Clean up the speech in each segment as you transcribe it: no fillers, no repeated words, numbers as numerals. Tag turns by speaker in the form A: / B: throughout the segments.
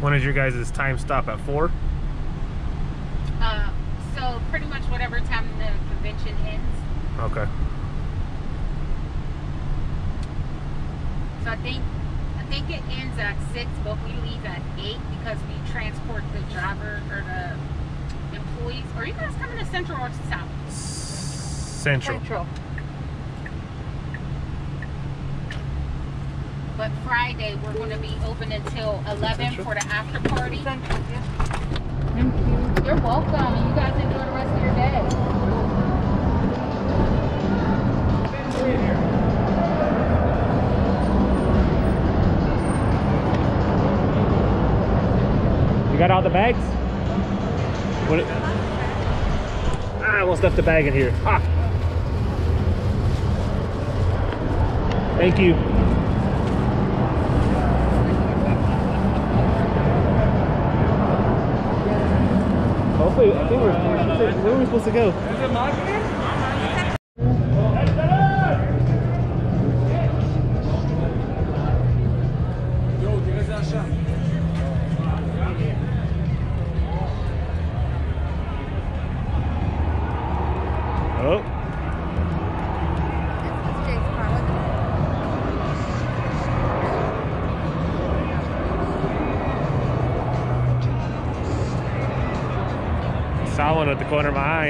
A: When is your guys' time stop at 4?
B: So pretty much whatever time the convention ends.
A: Okay.
B: So I think it ends at 6, but we leave at 8 because we transport the driver or the employees. Are you guys coming to Central or South?
A: Central.
B: But Friday we're going to be open until 11
A: Central?
B: for the after party.
C: Central, yeah.
B: Thank you. You're welcome, and you guys enjoy the rest of your day.
A: You got all the bags? What? I almost left the bag in here. Ah. Thank you. Hopefully, I think where are we supposed to go?
D: Is it marketing? Yo, tienes allá.
A: Oh. Saw one at the corner of my eye.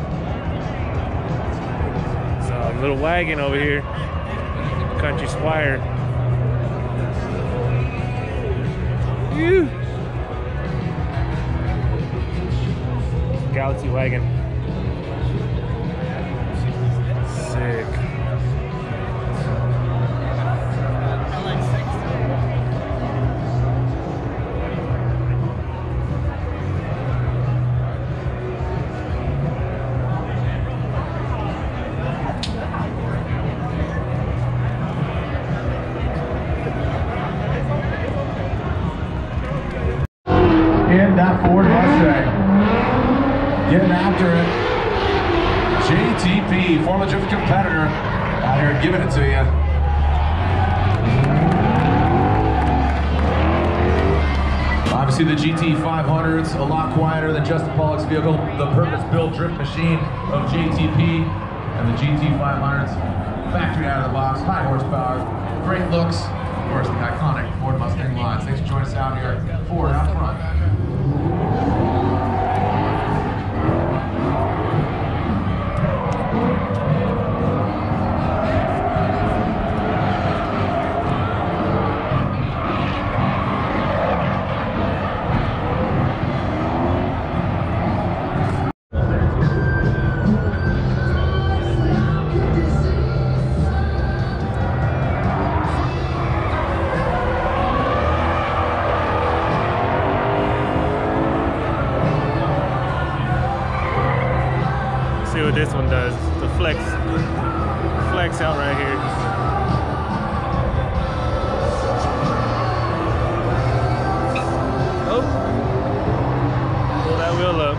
A: Saw a little wagon over here. Country Squire. Ew. Galaxy wagon. Sick.
E: In that Ford Mustang. Getting after it. JTP, former drift competitor, out here giving it to you. Obviously the GT500's a lot quieter than Justin Pollock's vehicle, the purpose-built drift machine of JTP, and the GT500's factory out of the box, high horsepower, great looks, of course the iconic Ford Mustang lines. Thanks for joining us out here, Ford out front.
A: See what this one does. The flex out right here. Oh, pull that wheel up.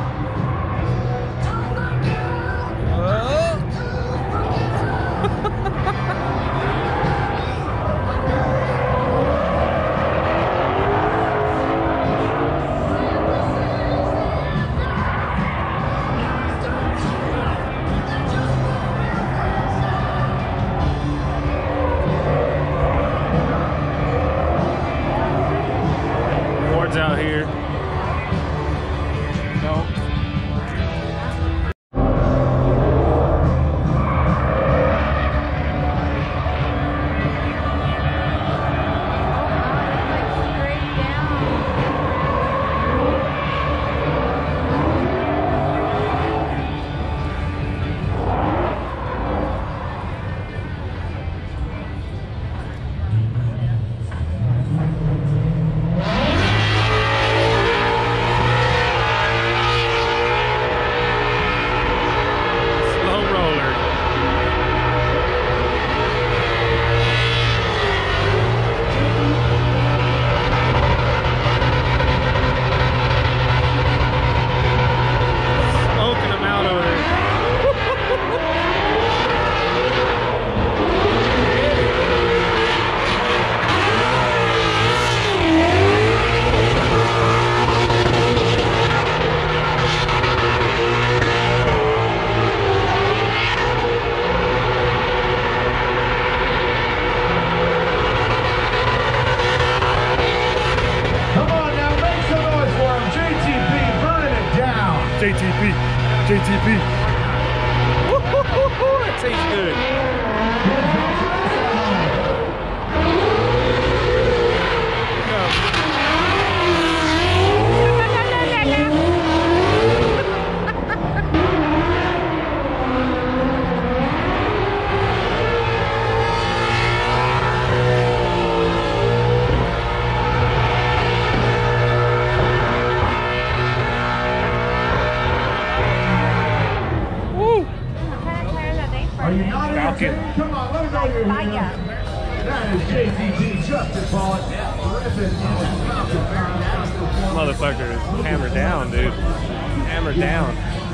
A: tastes good.
E: Are you not
A: Falcon.
E: entertained? Come on, let me know you're here. That is JTP, Justin Pollock.
A: Motherfucker is hammered down, dude. Hammered down.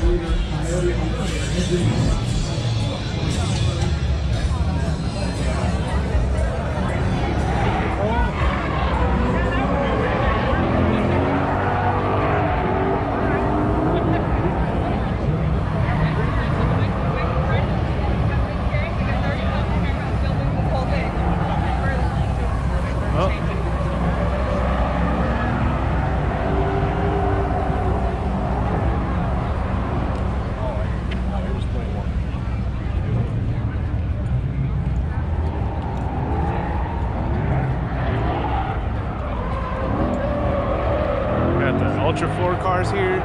A: Ultra 4 cars here.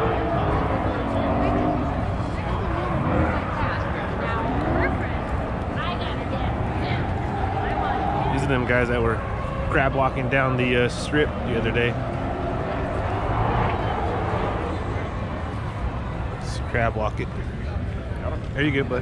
A: These are them guys that were crab walking down the strip the other day. Just crab walking. There you go, bud.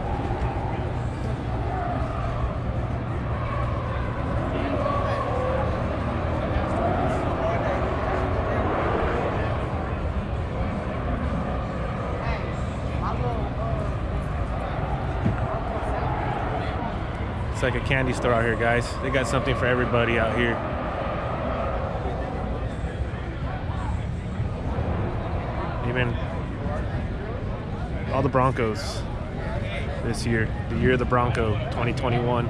A: It's like a candy store out here, guys. They got something for everybody out here. Even all the Broncos this year, the year of the Bronco, 2021.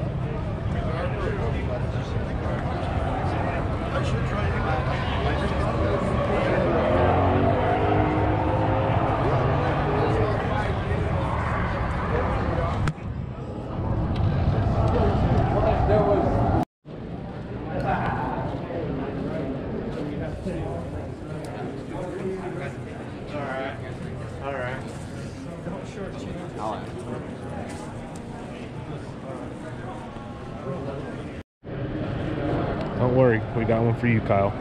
A: Don't worry, we got one for you, Kyle.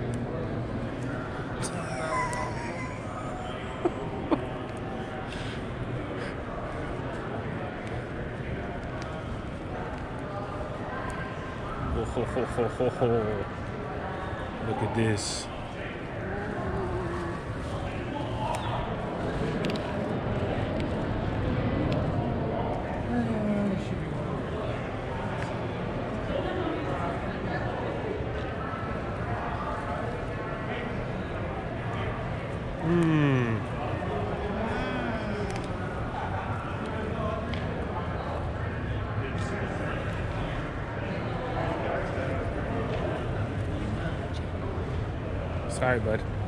A: Look at this. Sorry, bud.